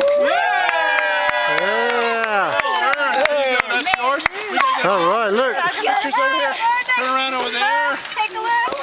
All right, look. Pictures over here. Turn around over there. Take a look.